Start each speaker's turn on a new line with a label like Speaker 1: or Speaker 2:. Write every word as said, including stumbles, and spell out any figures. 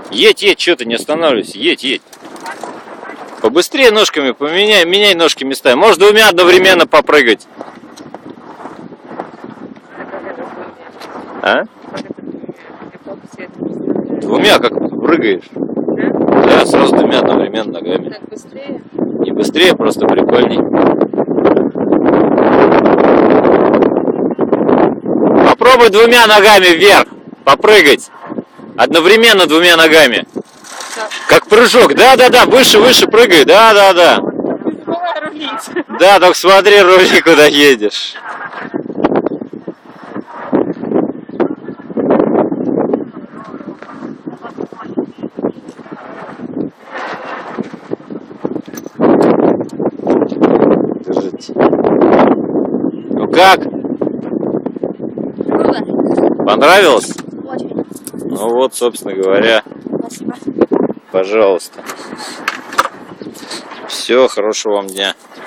Speaker 1: Едь, едь, что ты не останавливайся, едь, едь. Побыстрее ножками поменяй, меняй ножки местами. Можешь двумя одновременно попрыгать. А? Двумя как прыгаешь? Да, сразу двумя одновременно ногами.
Speaker 2: Так быстрее?
Speaker 1: Не быстрее, просто прикольней. Попробуй двумя ногами вверх попрыгать. Одновременно двумя ногами. Как прыжок. Да-да-да, выше, выше прыгай. Да-да-да. Да, только смотри, рули, куда едешь. Держите. Ну как? Понравилось?
Speaker 2: Очень.
Speaker 1: Ну вот, собственно говоря.
Speaker 2: Спасибо.
Speaker 1: Пожалуйста. Все, хорошего вам дня.